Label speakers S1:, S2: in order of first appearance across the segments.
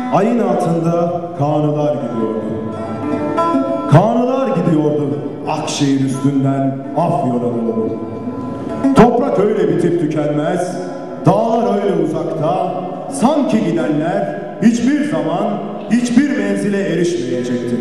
S1: Ayın altında kanılar gidiyordu. Kanılar gidiyordu Akşehir üstünden Afyon'a doğru. Toprak öyle bitip tükenmez, dağlar öyle uzakta, sanki gidenler hiçbir zaman hiçbir menzile erişmeyecekti.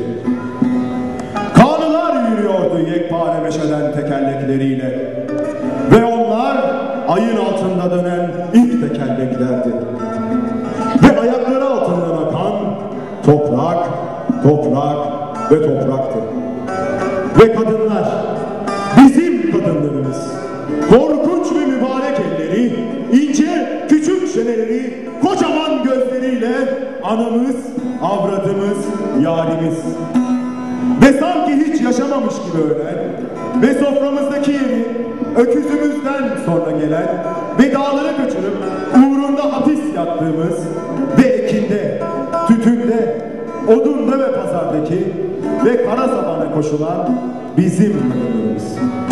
S1: Kanılar yürüyordu yekpare meşeden tekerlekleriyle ve onlar ayın altında dönen ilk tekerleklerdi. Ve ayakları altından akan toprak, toprak ve topraktı. Ve kadınlar, bizim kadınlarımız, korkunç ve mübarek elleri, ince küçük çeneleri, kocaman gözleriyle anamız, avradımız, yarimiz. Ve sanki hiç yaşamamış gibi ölen ve soframızdaki yeri öküzümüzden sonra gelen ve dağları kaçırıp uğrunda hapis yattığımız ve ekinde, tütünde, odunda ve pazardaki ve kara sabana koşulan bizim kadınlarımız.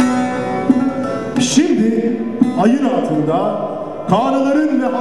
S1: Şimdi ayın altında kanıların ve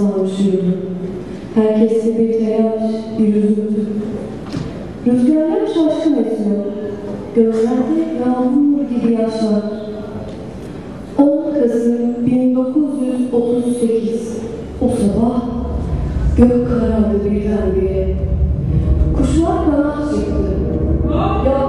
S2: sarmışıyordu. Herkeste bir telaş, bir üzüntü. Rüzgarlar şaşkın esiyor. Gözlerde yağmur gibi yaşlar. 10 Kasım 1938. O sabah gök karardı birdenbire. Kuşlar kanat çıktı.